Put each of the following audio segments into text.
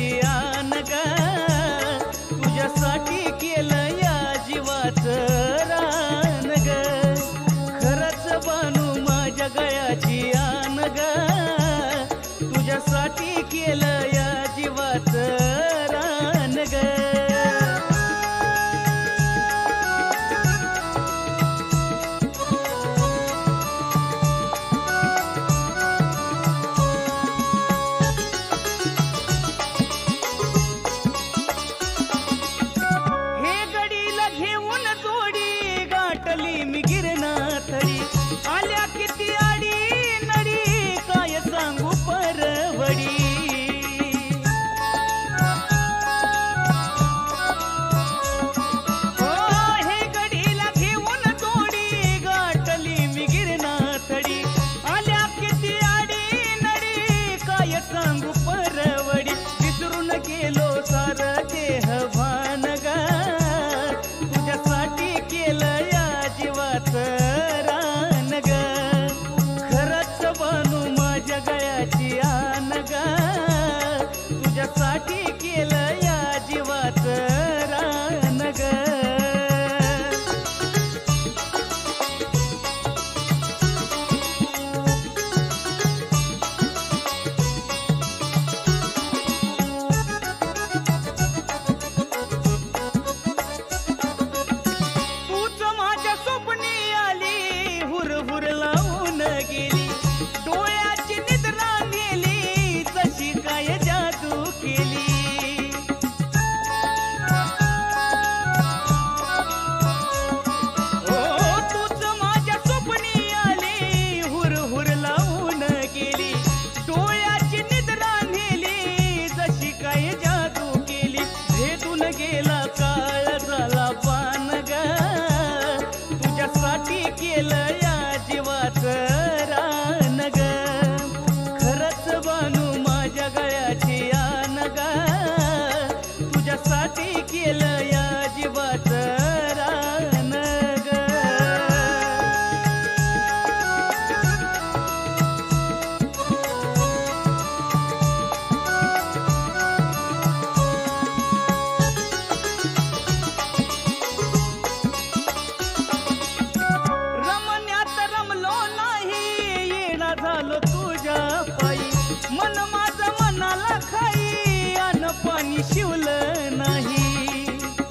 गळ्याची आन ग तुझ्यासाठी केलं या जीवाचं रान ग खरंच बानू माझ्या गळ्याची आन ग तुझ्यासाठी केलं या जीवाचं रान ग मी गिरनाथडी आल्या किती आडी नडी काय सांगू परवडी हो हे गडीला घेऊन जोडी गाठली मी गिरनाथडी आल्या किती आडी नडी काय सांगू परवडी विसरून गेलो सार देह भान ग तुझ्यासाठी केलं रान ग खरंच बानू माझ्या गळ्याची आन ग तुझ्यासाठी केलं या जीवाचं रान ग गेली डोळ्याची निद्रा नेली जशी काय जादू केली ओ तूच माझ्या स्वप्नी आली हुर हुर लावून गेली डोळ्याची निद्रा नेली जशी काय जादू केली भेटून गेला काळ झाला पान ग तुझ्यासाठी केलं या जीवाचं रान ग खरंच बानू माझ्या गळ्याची आन ग तुझ्यासाठी केलं या जीवाचं रान ग झालो तुझ्या पायी मन माझं मनाला खाई अन पाणी शिवलं नाही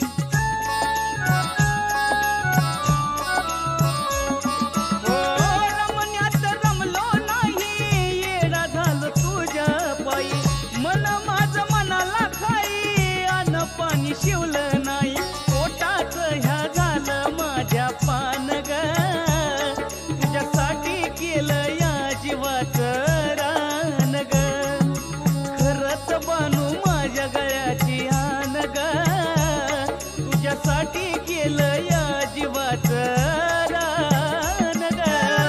हो रमण्यात रमलो नाही येडा झालो तुझ्या पायी मन माझं मनाला खाई अन पाणी शिवलं नाही पोटाच ह्या झालं माझ्या पान ग तुझ्यासाठी केलं जीवाचं रान ग खरंच बानू माझ्या गळ्याची आन ग तुझ्यासाठी केलं या जीवाचं रान ग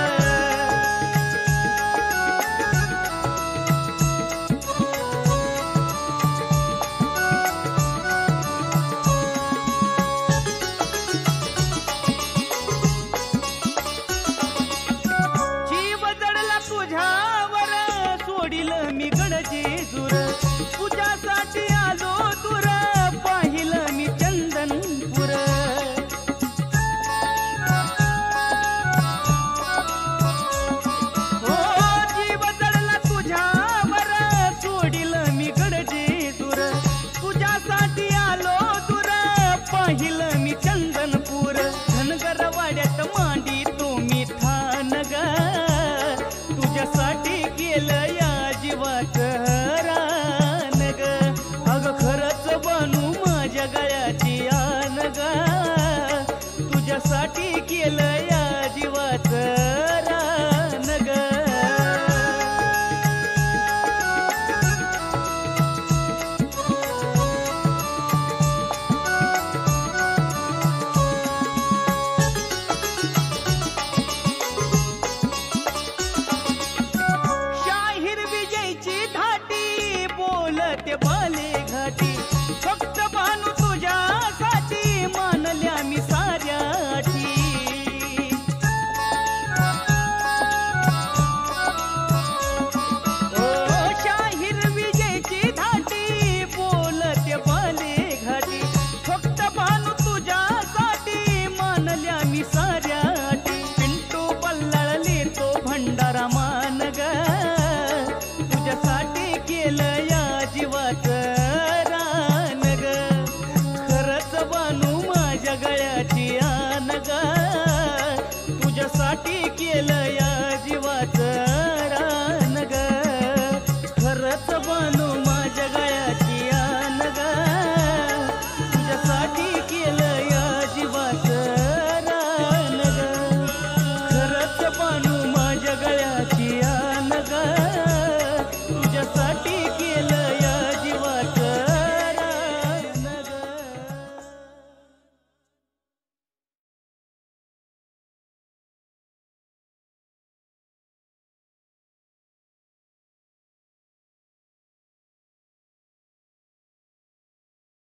तुझ्यावर सोडिलं मी गडजेजूर तुझ्यासाठी आलो दूर पाहिलं मी चंदनपूर हो जीव जडला तुझ्यावर सोडिलं मी गडजेजूर तुझ्यासाठी आलो दूर पाहिलं मी चंदनपूर धनगर वाड्यात मांडी तो मी ठाण ग तुझ्यासाठी केलं या जीवाचं रान ग अग खरंच बानू माझ्या गळ्याची आन ग तुझ्यासाठी केलं या जीवाचं रान ग शाहीर विजयची धाटी बोलते बाले घाटी